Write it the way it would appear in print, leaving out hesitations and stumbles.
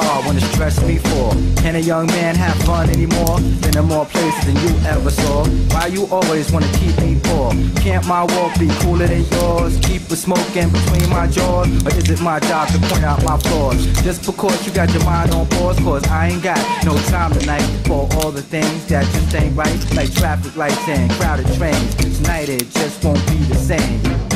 hard wanna stress me for. Can a young man have fun anymore? Been in more places than you ever saw. Why you always wanna keep me poor? Can't my walk be cooler than yours? Keep a smoking between my jaws? Or is it my job to point out my flaws? Just because you got your mind on pause, cause I ain't got no time tonight for all the things that just ain't right. Like traffic lights and crowded trains. Tonight it just won't be the same.